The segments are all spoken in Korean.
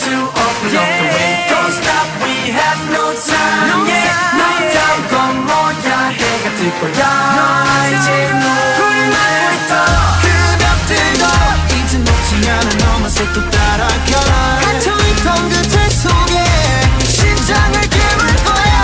to open up the way. Don't stop, we have no time. Yeah, 너다운 건 뭐야 해가 뜰 거야. 이제 불을 막고 있다. 그 벽들도 이제 녹지 않은 너만 색도 따라 켜라. 갇혀있던 그 책 속에 심장을 깨물 거야.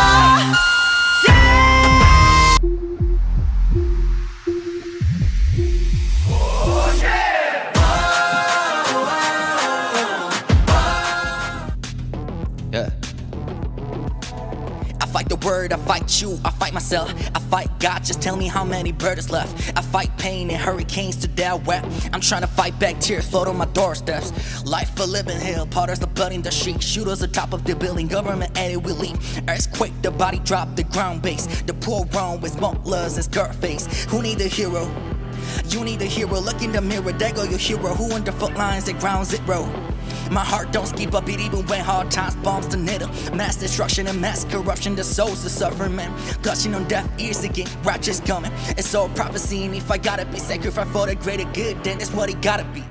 I fight the word, I fight you, I fight myself, I fight God, just tell me how many birds left. I fight pain and hurricanes to death wet. I'm trying to fight back tears float on my doorsteps. Life a living hell, potters the blood in the street. Shooters on top of the building, government at it will leave. Earthquake, the body drop, the ground base. The poor wrong with smokers and Scarface. Who need a hero? You need a hero, look in the mirror, there go your hero. Who on the front lines at ground zero? My heart don't skip a beat even when hard times bombs the needle. Mass destruction and mass corruption, the souls are suffering, man. Clutching on deaf ears again, righteous coming. It's all prophecy, and if I gotta be sacrificed for the greater good, then it's what it gotta be.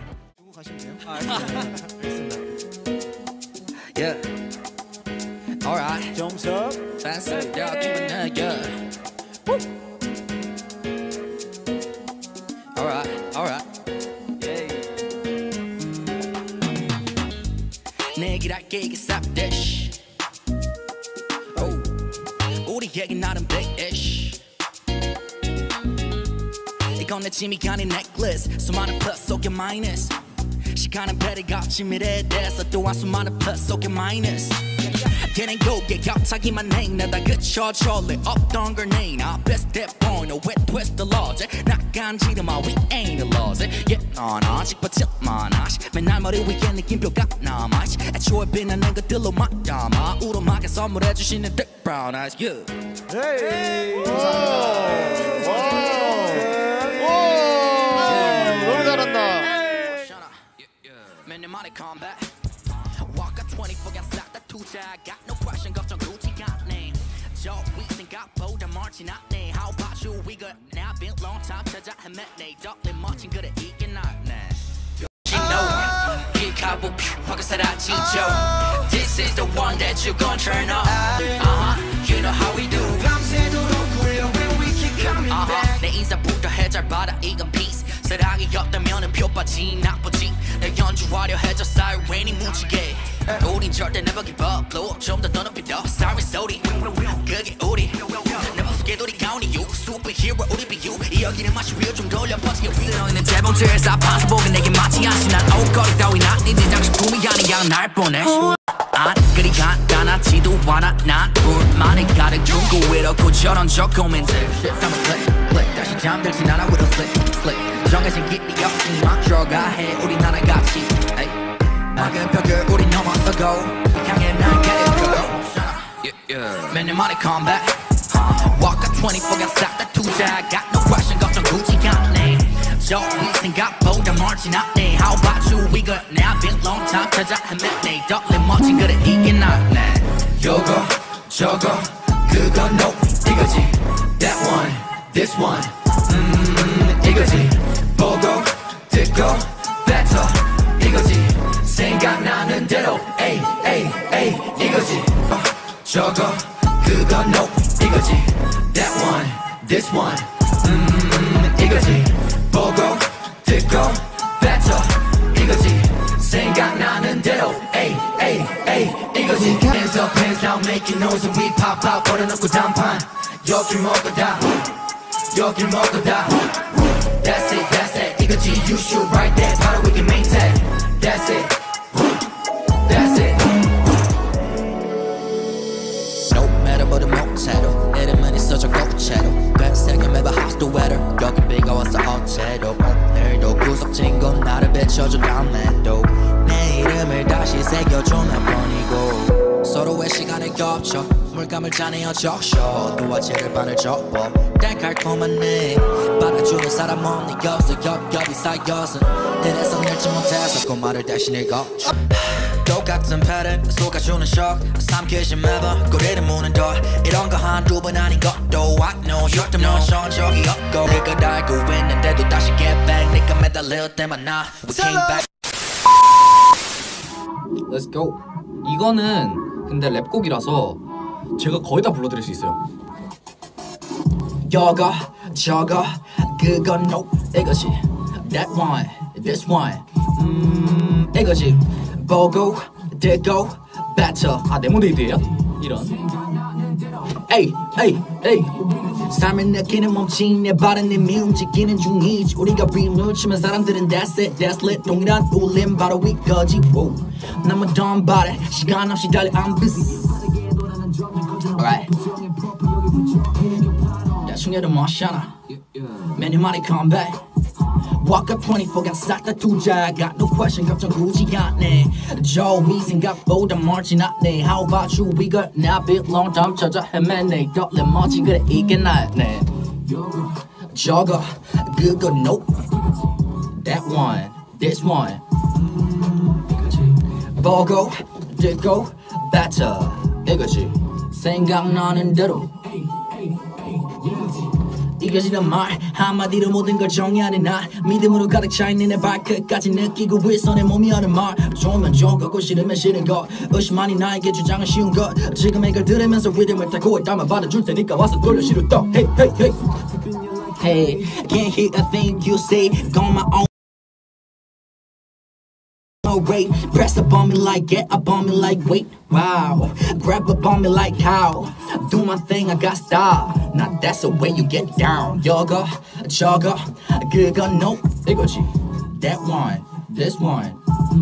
Yeah. Alright. 정석. Fancy, y'all keep it now, yeah. Woo. Alright, alright. 내기랄게 이게 쌉대시 우리 얘기 나름 big-ish 이건 내 짐이 가는 necklace 수많은 plus 속에 minus 시간은 배려같이 미래에 대해서 또한 수많은 plus 속에 minus 걔는 고개 격차기만 해 나다 그쳐줄래 없던 걸 내 나 best step point 왜 twist the laws 나간지르마 we ain't the laws yeah 넌 아직 버틸만 하시 맨날 머리 위에 느낌표가 남아 애초에 빛나는 것들로 막담아 우름하게 선물해주시는 thick brown eyes yeah 헤이 너무 잘한다. 맨날 말에 combat walk up 24 그냥 싹다 투자 got no question 걱정 굳이 got 저 위생각보다 멀진 않네 How about you we good now been long time 찾아 헤맸네 덕내 멋진 그래 이게 낫네 You know 기가고 퓨하게 사라지죠 This is the one that you gon' turn on You know how we do 밤새도록 굴려 when we keep coming back 내 인사부터 해잘 받아 이건 peace 사랑이 없다면은 표빠지 나쁘지 내 연주하려 해줘 사이렌이 뭉치게 우린 절대 never give up blow up 좀 더 높이 더 사이렌 소리 그게 우리 never forget 우리 가운데 you superhero 우리 be you 이 여기는 마치 real 좀 돌려 퍼지게 쓰러있는 재봉틀 사파서 보기 내게 맞지 않지 난 옷걸이 따위 난네 장식품이 아니야 날 보내 안 그리 간단하지도 않아 난 불만이 가득 중고 이렇고 저런 저 고민들 Shit I'm a click 다시 잠들진 않아 with a slip 정해진 길이 없으니 막 들어가 해 우리나라 같이 막은 벽을 우리 넘어서고 향해 날 get it go 맨날 말에 come back walk up 24 그냥 싹다 투자 got no question 걱정 굳이 않네 저 생각보다 멀진 않네 How about you we good now been long time 찾아 헤맸네 덕내 멋진 그래 이게 낫네 요거 저거 그거 no 이거지 That one this one 이거지 보고 듣고 better 이거지 생각나는 대로 에이 에이 에이 이거지 저거 그거 no 이거지 That one this one 이거지 보고 듣고 better 이거지 생각나는 대로 에이 에이 에이 이거지 Hands up hands down making noise and we pop out 걸어놓고 단판 여길 먹고 다 여길 먹고 다 That's it 이거지 you shoot right there 바로 we can maintain That's it That's it No matter what the 못해도 이름은 있어져 고체로 뱃색에 매번 hostile weather 여기 비가 왔어 어째도 오늘도 구석진 건 나를 비춰줘 다음에도 내 이름을 다시 새겨줘 몇 번이고 서로의 시간을 겹쳐 물감을 짜내어 적셔 어두워질 반을 접어 달콤한 내 받아주는 사람 없니 없어 겹겹이 쌓여서 이래서 늙지 못해서 그 말을 대신 읽어줘 똑같은 패턴 속아주는 쇼크 삼키지 매번 꼬리를 무는 더 이런 거 한두 번 아닌 것도 I know you're the 넌 쉬운 적이 없고 그걸 알고 있는데도 다시 get back 네가 매달릴 때만 나 We came back Let's go. 이거는 근데 랩곡이라서 제가 거의 다 불러드릴 수 있어요. 여가 저가 그건 no 이것이 that one this one 이것이 보고 듣고 better 아 네모데이드예요? 이런 에이 에이 에이 삶을 느끼는 몸짓 내 발은 이미 움직이는 중이지 우리가 림을 치면 사람들은 that's it that's lit 동일한 울림 바로 이거지 너무 dumb about it 시간 없이 달려 I'm busy alright 야충해도 멋있잖아 Many money come back Walk up 24 got 싹 다 투자 Got no question 걱정 굳이 않네 저위 생각보다 멀지 않네 How about you we got now bit long time 찾아 헤매네 떨림 멋지 그래 이게 나네 저거 그거 nope That one this one 보고 듣고 better 이거지 생각나는 대로 이겨지는 말 한마디로 모든 걸 정의하는 나 믿음으로 가득 차있는 내 발끝까지 느끼고 있어 내 몸이 하는 말 좋으면 좋은 거고 싫으면 싫은 것 의심만이 나에게 주장은 쉬운 것 지금 이걸 들으면서 리듬을 타고 있다면 받아줄 테니까 와서 돌려 시루떡 Hey hey hey Hey can't hear a thing you say Go my own Rate. Press up on me like get up on me like wait wow grab up on me like how do my thing I got style now that's the way you get down yoga jogger 그거 no 이거지 that one this one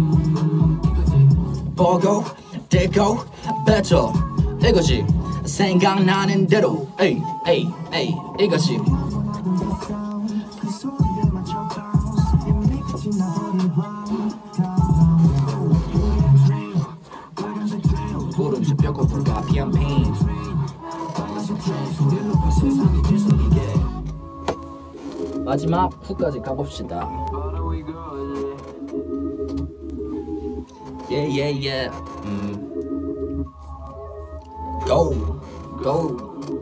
보고 듣고 better 이거지 생각나는 대로 에이 에이 에이 이거지 구름 씹혔고 불가피한 pain 마지막 후까지 가봅시다 Yeah yeah yeah Go go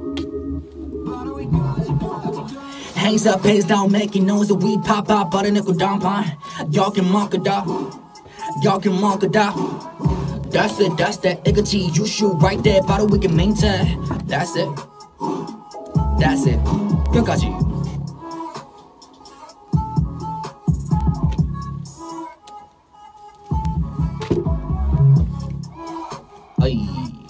Hands up hands down making noise that we pop out 버려내고 downpan Y'all can mark it out Y'all can mark it out That's it, that's that 이거지 you shoot right there 바로 we can maintain That's it That's it 끝까지 어이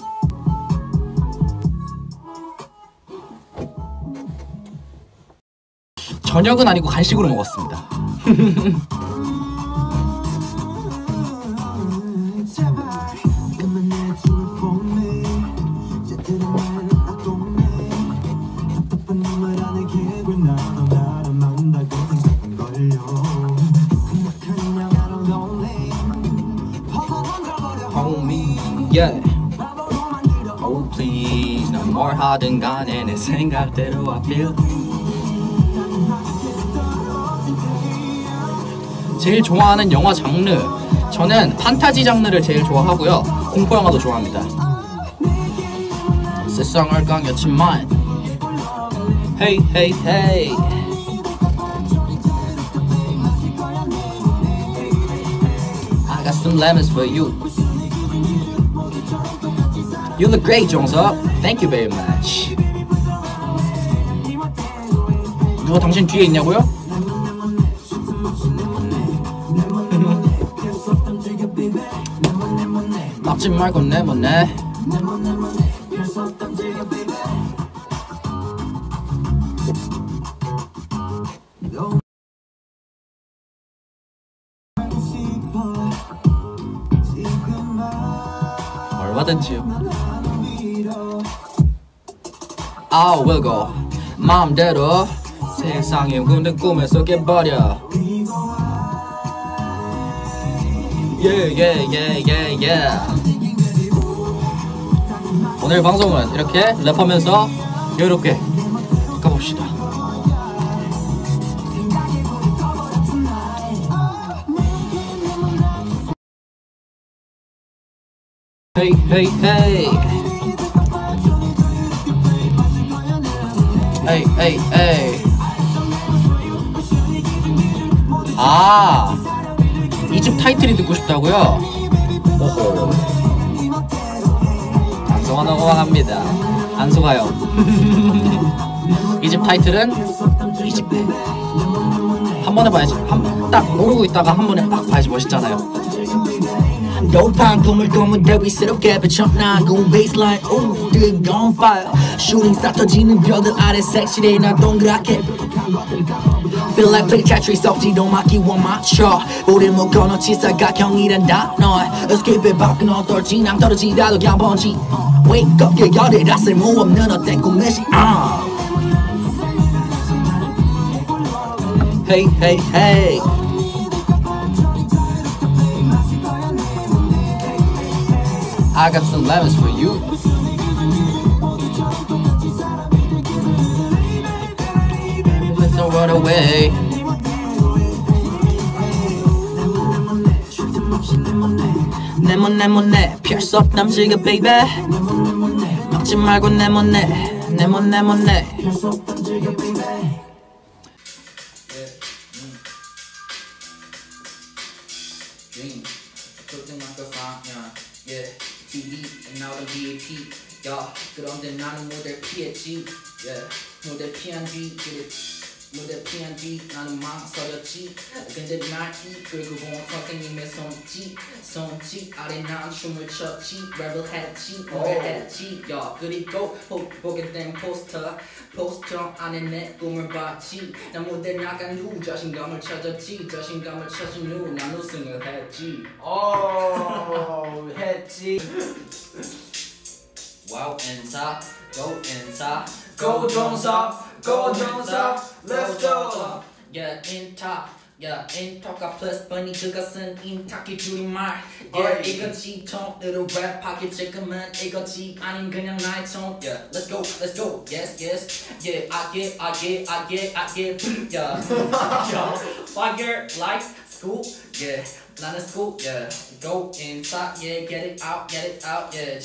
저녁은 아니고 간식으로 먹었습니다 Yeah. Oh please, no more 하든 간에 내 생각대로 I feel. 제일 좋아하는 영화 장르 저는 판타지 장르를 제일 좋아하고요 공포 영화도 좋아합니다. 세상을 강요치만 Hey hey hey I got some lemons for you You look great, 정석. Thank you very much. 누가 당신 뒤에 있냐고요? 막지 말고 내보내. 얼마든지요. I will go 마음대로 세상에 굳은 꿈을 속여버려 Yeah yeah yeah yeah yeah 오늘 방송은 이렇게 랩하면서 여유롭게 가봅시다 Hey hey hey Hey, hey, hey. 아, 이 집 타이틀이 듣고 싶다고요? 오호. 안소가 넘어갑니다. 안소가요. 이 집 타이틀은 이집배. 한 번에 봐야지. 딱 모르고 있다가 한 번에 딱 봐야지 멋있잖아요. 노판 꿈을 꾸면 대위스럽게 비춰나고 베이스라인 우드 on fire. 슈팅 싹 터지는 별들 아래 섹시해 나 동그랗게. Feel like play Tetris 썩지도 막히고 맞춰. 우릴 묶어놓은 치사각형이란 단어. Escape 밖은 어떨지 낭 떨어지다도 그냥 번지. Wake up 열혈이라 쓸모없는 어떤 꿈이지. Hey hey hey. I got some lemons for you. Let's not run away. 네모네 피할 수 없담 지금 baby. 막지 말고 네모네. Dream, 그때 막상 yeah, TV and now the VAT, yeah. 그런데 나는 모델 피했지, yeah. 모델 피한 뒤, 모델 피한 뒤 나는 망설였지. 근데 날 이끌고 온 선생님의 손짓 아래 난 춤을 췄지. 랩을 했지, 노래했지, yeah. 그리고 보게 된 포스터 안에 내 꿈을 봤지. 난 무대 나간 후 자신감을 찾았지. 자신감을 찾은 후 난 우승을 했지. 했지. Wow 인사, go 인사, go 정석, let's go. Yeah 인터가 플러스 번이 그것은 인탁의 줄임말. Yeah 이거지 톤으로 랩하기 지금은 이거지 아닌 그냥 나의 톤. Yeah let's go yes yeah I get yeah fire like school. Yeah 나는 school. Yeah go inside yeah get it out yeah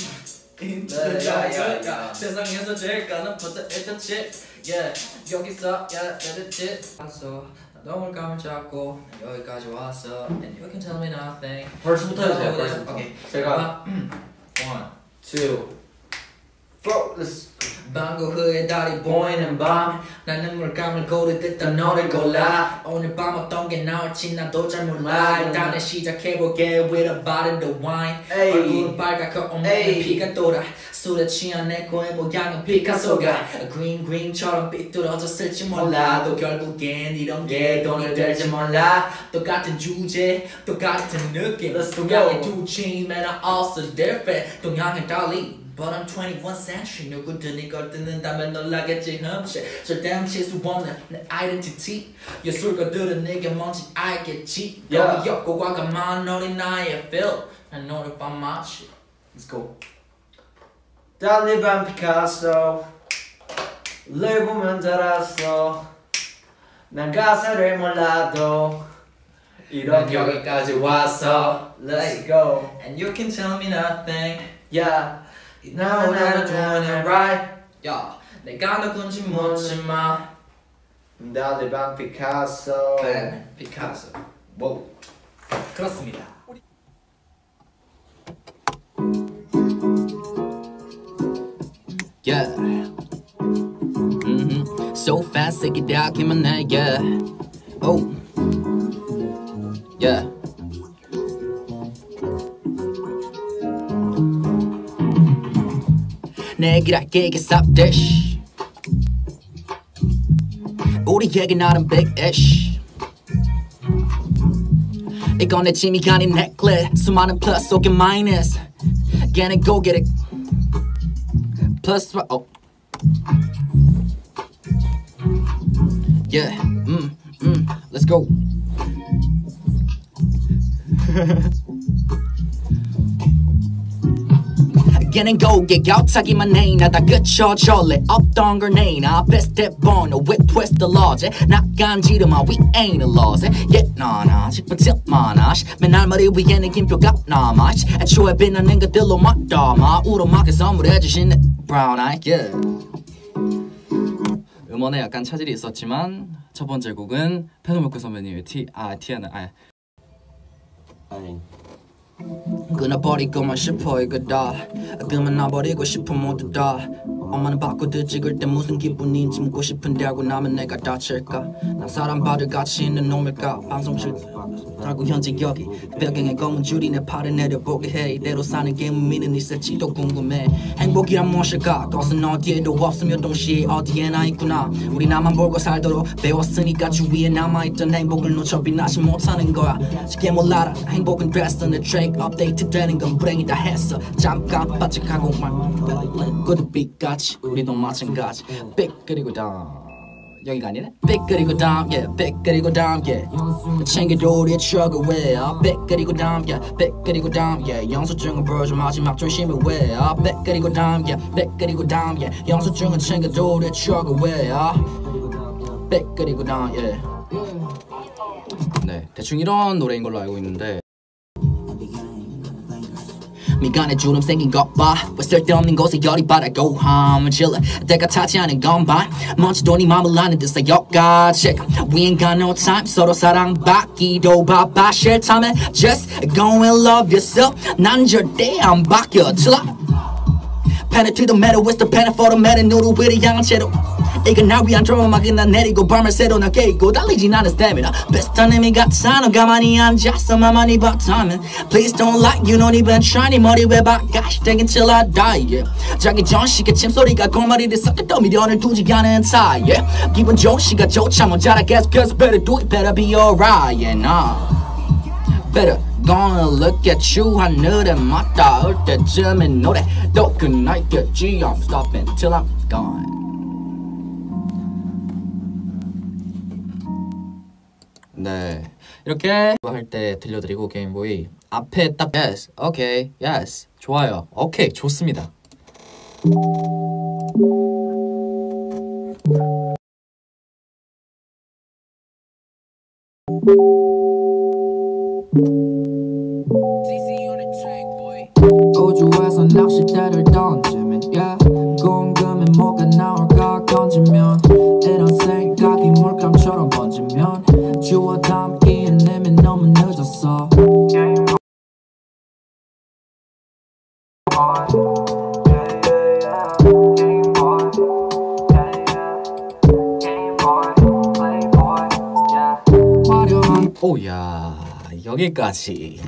인터가 세상에서 제일 가는 버튼 일단 치. Yeah 여기서 yeah that's it. 너무 감을 잡고 여기까지 왔어. And you can tell me nothing. 벌써부터 해주세요. 벌써부터. 오케이. 제가 1, 2, 4. 방구 후에 달이 보이는 밤 나는 물감을 고르듯 너를 골라. 오늘 밤 어떤 게 나올지 나도 잘 몰라. 일단은 시작해볼게 with a bottle of wine. 얼굴은 빨갛고 온몸에 피가 돌아. 술에 취한 내 코의 모양은 피카소가 green처럼 삐뚤어졌을지 몰라도 결국엔 이런 게 돈이 될지 몰라. 똑같은 주제 똑같은 느낌. 동양의 두 chain man are also different. 동양의 달리 But I'm 21st century. 누구든 이걸 듣는다면 놀라겠지 흠칫. 절대 훔칠 수 없는 내 아이덴티티. 예술가들은 내게 뭔지 알겠지. 여기 없고 과감한 어린 나의 feel. 난 너를 봐 마치. Let's go. 달리 반 피카소 를 보면 자랐어. 난 가사를 몰라도 이런 여기까지 왔어. Let's go. And you can tell me nothing. Yeah. Now I'm doing it right. 야, 내가 누군지 묻지마. 달리 반 피카소. 반 피카소. 뭐 그렇습니다. Yeah. So fast, take it out, keep my neck, yeah. Oh. Yeah. 내길할게 이게 쌉대시. 우리에게 나름 big ish. 이건 내 짐이 아닌 necklace. 수많은 plus 속에 minus. Get it, go get it. Plus, oh. Yeah, let's go. Get and go, get out, 자기만 해. 나다 그쳐줄래. 없던 걸 내. 나 best step on a whip twist the laws. 낯간지름아, we ain't a laws. Yeah, nah, 싶어질만 하시. 맨날 머리 위에 느낌표가 남아. 애초에 빛나는 것들로 맞담아. 우로막에 선물해주신 brown eye, yeah. 음원에 약간 차질이 있었지만 첫 번째 곡은 페노메코 선배님의 티아는 아니 끊어버리고만 싶어 이거 다 끊어버리고 싶어 모두 다 엄마는 바코드 찍을 때 무슨 기분인지 묻고 싶은데 알고 나면 내가 다칠까 난 사람받을 가치 있는 놈일까 방송실 달고 현재 여기 배경에 검은 줄이 내 팔을 내려보게 해 이대로 사는 게 의미는 있을지도 궁금해 행복이란 무엇일까 그것은 어디에도 없으며 동시에 어디에나 있구나 우리 나만 보고 살도록 배웠으니까 주위에 남아있던 행복을 놓쳐 빛나지 못하는 거야 쉽게 몰라라 행복은 됐어 내 트랙 업데이트 되는 건 불행이다 했어 잠깐 바짝하고 말 고드빛까지 우리도 마찬가지 빅 그리고 다음 여기가 아니네 빅 그리고 다음 yeah 빅 그리고 다음 yeah 챙겨줘 우리의 추억을 왜 빅 그리고 다음 yeah 빅 그리고 다음 yeah 영수증은 보여줘 마지막 조심해 왜 빅 그리고 다음 yeah 빅 그리고 다음 yeah 영수증은 챙겨줘 우리의 추억을 왜 빅 그리고 다음 yeah 네 대충 이런 노래인 걸로 알고 있는데 미간에 주름 생긴 것봐 왜 쓸데없는 곳에 열이 받아고 함을 질러 때가 타지 않은 건봐 먼지도 네 맘을 아는 듯 쌓여가 check We ain't got no time 서로 사랑받기도 바빠 싫다면 just go and love yourself 난 절대 안 바뀌어 till I Pen it to the metal with the pen for the metal 누를 위로 향한 채로 이건 날 위한 드라마 그날 내리고 밤을 새로 날 깨고 달리진 않은 스태미나 비슷한 의미 같아 너 가만히 앉아서 맘만이 봤다면 Please don't lie you don't even try 네 머리 왜 바가시 되긴 till I die yeah. 자기 전 시계 침소리가 골머리를 섞였던 미련을 두지 않은 사이 yeah. 기분 좋은 시가 좋자 못 자라 계속해서 better do it better be alright yeah nah Better gonna look at you 하늘에 맞닿을 때쯤에 노래도 끝나겠지 I'm stopping till I'm gone 네 이렇게 할 때 들려드리고 게임보이 앞에 딱 yes, okay, yes 좋아요 오케이 좋습니다 우주에서 낚싯대를 던지면 yeah. 궁금해 뭐가 나올까 건지면 이런 생각이 물감처럼 번지면 주워 담기엔 이미 너무 늦었어 오야 여기까지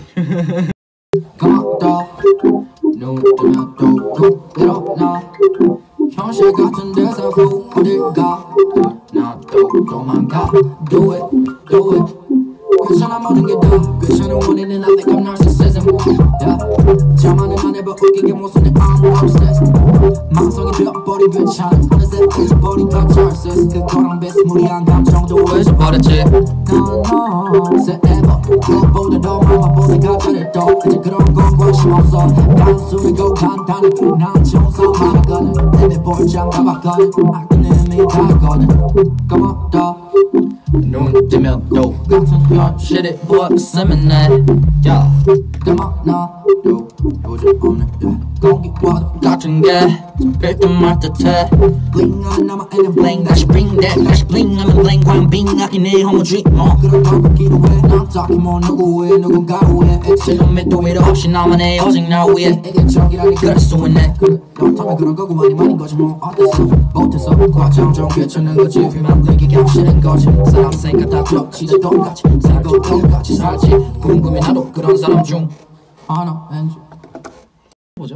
감았다 눈 뜨면 또 일어나 현실 같은 데서 후 어딜가 나 또 도망가 Do it, do it 괜찮아 모든 게 다 괜찮은 원인은 I think I'm narcissism yeah. 자만은 안 해봐 웃기게 못쓰네 I'm narcissist 망성이 되어버린 괜찮아 어느새 잊어버린 catharsis 그거랑 비스무리한 감정도 잊어버렸지 No forever 그것보다 더 마마보다 가짜를 또 이제 그런 건 관심 없어 단순하고 간단해 난 청소만 하거든 내내 볼장 가봤거든 아픈 의미 다 있거든 까먹다 눈 뜨면 또 같은 현실이 보였으면 해 yeah. 까먹나도 부질없는 공기와도 같은 게 잡힐 듯 말 듯해 블링하면 남아있는 블링 다시 bring that 다시 bling 하면 bling 광빙 아낀 내 허무 dreamer 그런 걸 받기로 해난 딱히 뭐 누구의 누군가로 해 실험 밑도 위로 없이 나만의 오직 나 위에 이게 적이라니까 그럴 수 있네 그렇다면 그런 거고 많이 거지 뭐 어때서 못해서 과정 좀 괜찮은 거지 휘만 되게 그냥 싫은 거지 사람 생각 다 진짜 똑같이 생각 똑같이 살지 궁금해 나도 그런 사람 중 하나 왠지 뭐죠?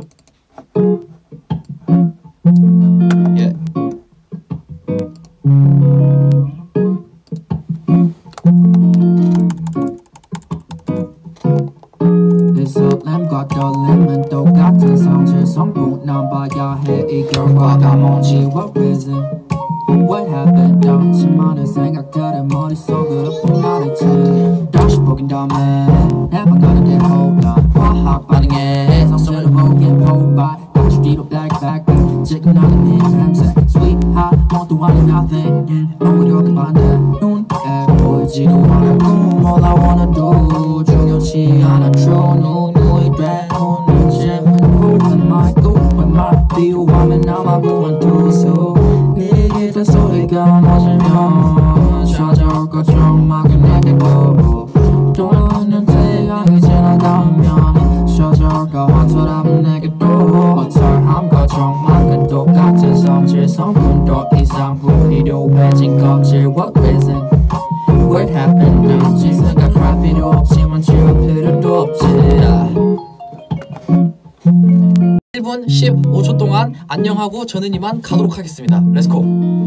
예. 내 설렘과 떨림은 똑같은 성질 성분 난 봐야 해 이 결과가 뭔지 what reason What happened 않지만은 생각들은 머릿속으로 뿜나르지 다시 보긴 다음에 내 방 가는 데 홀라 화학 반응에 상승을 보긴 포발 다시 뒤로 back 지금 나는 네 냄새 Sweetheart 모두 아닌 nothing 오히려 그 반대 눈에 보이지도 않은 꿈 All I wanna do 중요치 않아 true 누누이 돼 오늘 짐은 홀린 my goal When my 비유하면 남아 구원투수 내 소리가 멎으면 찾아올 것처럼 막연하게 보고 또는 태양이 지나가면 여러분 15초 동안 안녕하고 저는 이만 가도록 하겠습니다. 렛츠고.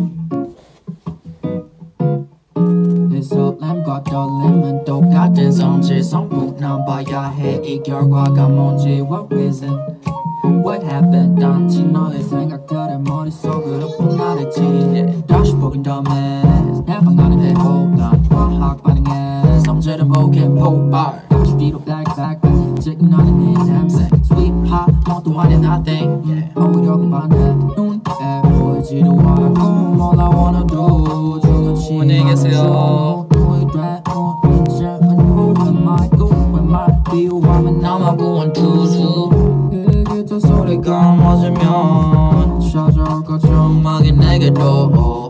설렘과 떨림은 똑같은 성질 성분 난 봐야 해 이 결과가 뭔지 what reason what happened 단지 너의 생각들을 머릿속으로 분할했지 다시 보긴 덤에 해방하는 대로 난 화학 반응에 성질은 보게 폭발 다시 뒤로 back 지금 너는 네 냄새 sweetheart 너 또한은 nothing 오히려 그 반대 눈에 보이지도 않고 all I wanna do 안녕히 계세요. 남하고 원투수 그 기타 소리가 맞으면 찾아올 것좀 하긴 내게도